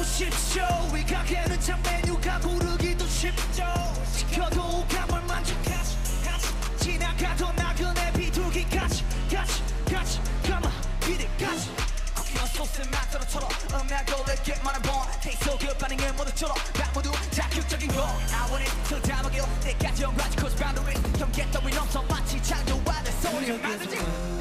쉽죠. 이 가게는 참 메뉴가 고르기도 쉽죠. 시켜도 감을 만족하지 지나가던 나그네 비둘기까지 같이 가마 기대까지 쿠키와 소스 맛으로처럼 음악을 내게 말한 번 테이스 그 반응을 모두처럼 다 모두 자극적인 거 I want it till 다음 길 때까지 영화지 cause boundaries 경계 따윈 없어 마치 창조하는 소리를 만들지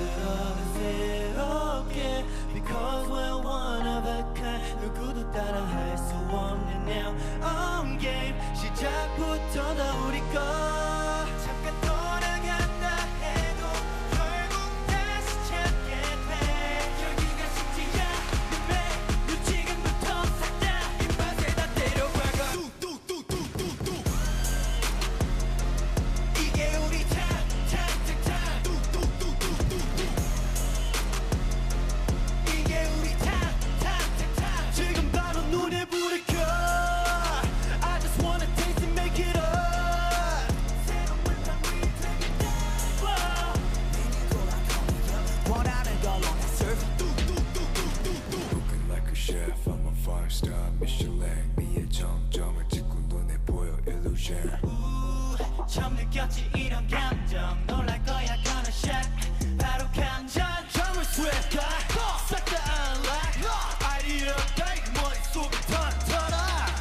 새롭게 Because we're one of a kind 누구도 따라할 수 없는 now On game 시작부터 다 우리 거 잠깐 돌아간다 해도 결국 다시 찾게 돼 여기가 쉽지 않은 매일 지금부터 싹 다 입맛에 다 때려박아 뚜뚜뚜뚜뚜뚜 이게 우리 타임 뚜뚜뚜뚜뚜뚜 이게 우리 타임 지금 바로 눈에 불을 켜 I just wanna taste and make it up 새로운 밤 위에 되겠다 원하는 걸로 다 serve Cooking like a chef, I'm a 5-star Michelin 미의 정점을 찍고 눈에 보여 illusion 처음 느꼈지 이런 감정 놀랄 거야 gonna shake 바로 감정 점을 스웩 싹다 unlock 아이디어 베이크 머릿속에 턴턴아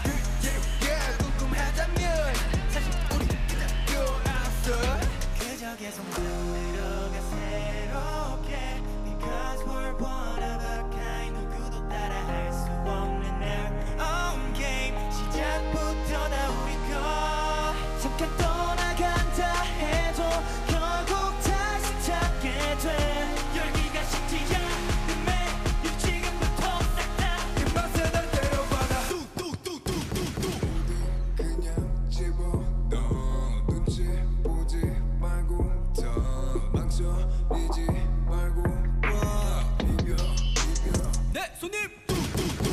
궁금하다면 사실 우리 기다려 알았어 그저 계속 만들어가 새롭게 Because we're one of a kind 누구도 따라할 수 없는 our own game 시작부터 다 우리 거 잠깐 떠나간다 해도 결국 다시 찾게 돼 열기가 식지 않는 매일 지금부터 싹 다 입맛에 날 때려박아 뚜뚜뚜뚜뚜뚜 그냥 집어넣어 눈치 보지 말고 더 망설이지 말고 비벼 네 손님 뚜뚜뚜